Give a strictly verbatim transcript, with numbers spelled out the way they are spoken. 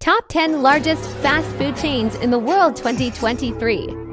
Top ten largest fast food chains in the world twenty twenty-three.